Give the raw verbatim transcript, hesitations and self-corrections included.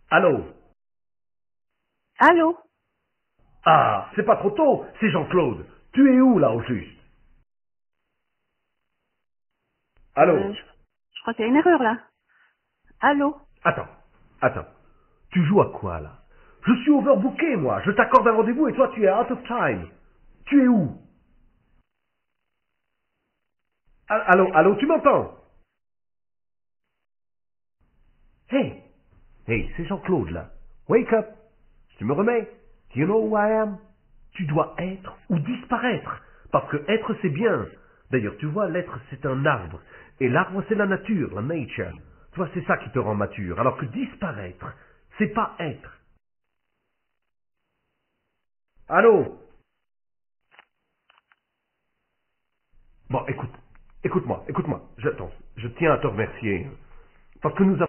Allô? Allô? Ah, c'est pas trop tôt, c'est Jean-Claude. Tu es où là au juste? euh, Allô? je, je crois qu'il y a une erreur là. Allô? Attends, attends. Tu joues à quoi là? Je suis overbooké moi, je t'accorde un rendez-vous et toi tu es out of time. Tu es où? Ah, Allô, allô, tu m'entends? Hey, hey, c'est Jean-Claude là. Wake up. Tu me remets? Do you know who I am? Tu dois être ou disparaître. Parce que être c'est bien. D'ailleurs, tu vois, l'être c'est un arbre. Et l'arbre c'est la nature, la nature. Tu vois, c'est ça qui te rend mature. Alors que disparaître, c'est pas être. Allô? Bon, écoute. Écoute-moi, écoute-moi. J'attends. Je tiens à te remercier. Parce que nous avons